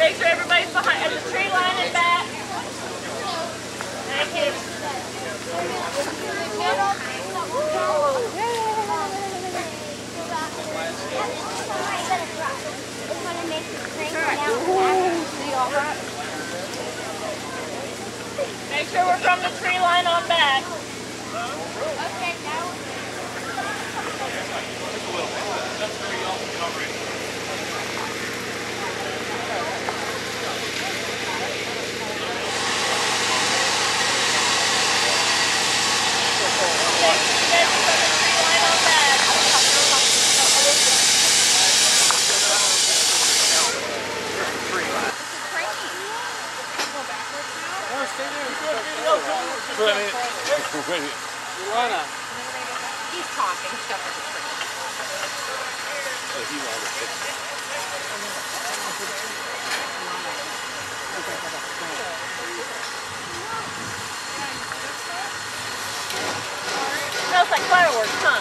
Make sure everybody's behind at the tree line and back. Thank you. Make sure we're from the tree line on back. Okay, now. He's talking stuff with the tree. Smells like fireworks, huh?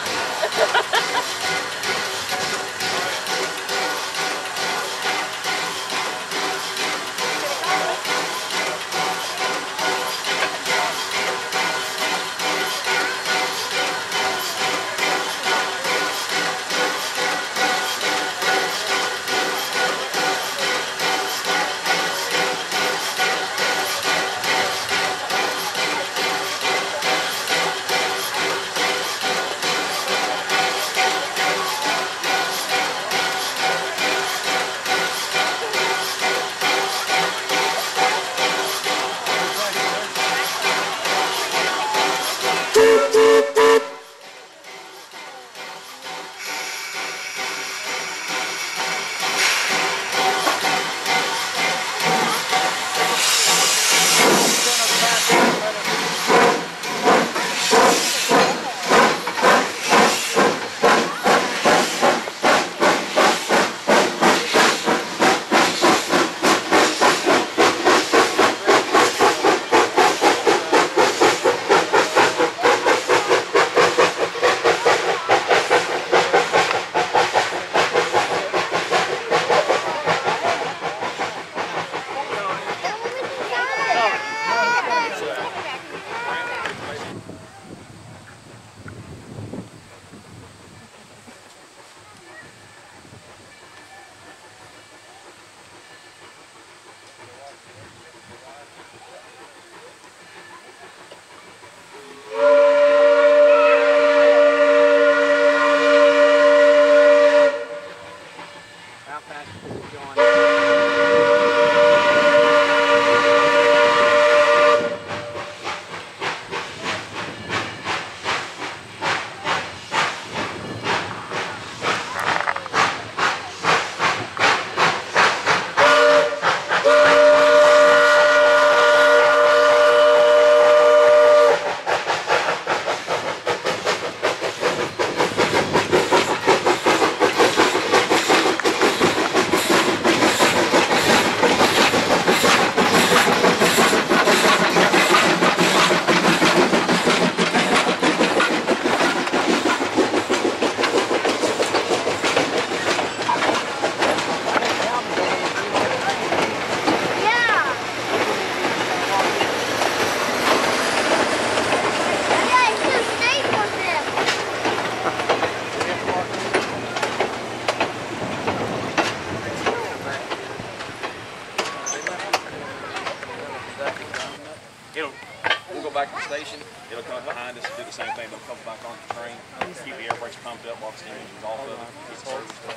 We'll go back to the station. It'll come up behind us and do the same thing. It'll come back on the train. Keep the air brakes pumped up while the steam engine's off of it. Keep the surge stuff.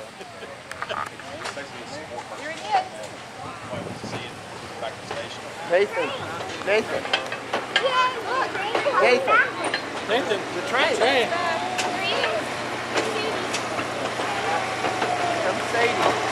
Basically, a support person. You're in it. See it back to the station. Nathan. Nathan. Nathan. Nathan, the train. Come Sadie.